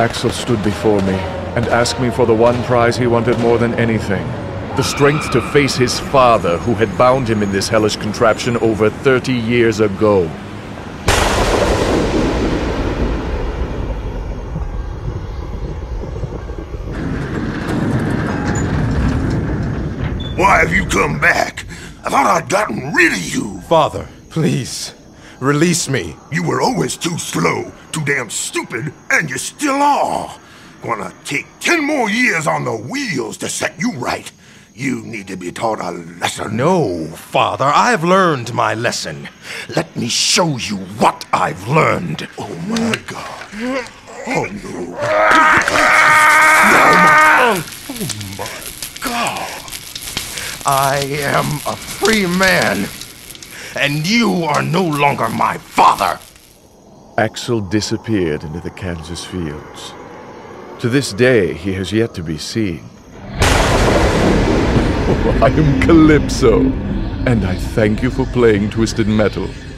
Axel stood before me and asked me for the one prize he wanted more than anything. The strength to face his father, who had bound him in this hellish contraption over 30 years ago. Why have you come back? I thought I'd gotten rid of you. Father, please, release me. You were always too slow, too damn stupid, and you still are. Gonna take 10 more years on the wheels to set you right. You need to be taught a lesson. No, Father, I've learned my lesson. Let me show you what I've learned. Oh my God. Oh no. Oh my God. I am a free man, and you are no longer my father. Axel disappeared into the Kansas fields. To this day, he has yet to be seen. I am Calypso, and I thank you for playing Twisted Metal.